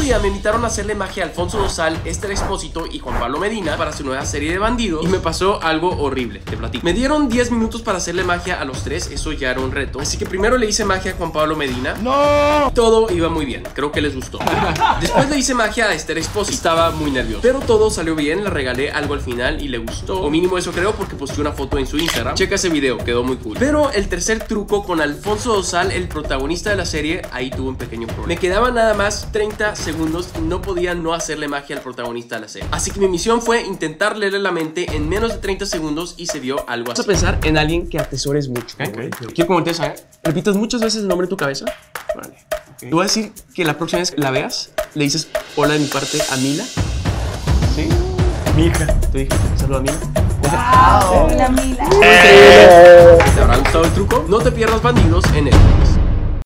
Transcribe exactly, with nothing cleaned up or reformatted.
día me invitaron a hacerle magia a Alfonso Dosal, Esther Expósito y Juan Pablo Medina para su nueva serie de bandidos y me pasó algo horrible, te platico. Me dieron diez minutos para hacerle magia a los tres, eso ya era un reto. Así que primero le hice magia a Juan Pablo Medina. ¡No! Todo iba muy bien, creo que les gustó. Después le hice magia a Esther Expósito. Estaba muy nervioso, pero todo salió bien, le regalé algo al final y le gustó. O mínimo eso creo, porque posteó una foto en su Instagram. Checa ese video, quedó muy cool. Pero el tercer truco con Alfonso Dosal, el protagonista de la serie, ahí tuvo un pequeño problema. Me quedaban nada más treinta segundos y no podía no hacerle magia al protagonista de la serie. Así que mi misión fue intentar leerle la mente en menos de treinta segundos y se vio algo así. Vas a pensar en alguien que atesores mucho. Okay. Okay. Quiero como te saber. ¿Repitas muchas veces el nombre en tu cabeza? Vale. Okay. Tú vas a decir que la próxima vez que la veas, le dices hola de mi parte a Mila. ¿Sí? Mi hija. Tú dijiste, saluda a Mila. Wow. Hola, Mila. ¿Te habrá gustado el truco? No te pierdas Bandidos en Netflix.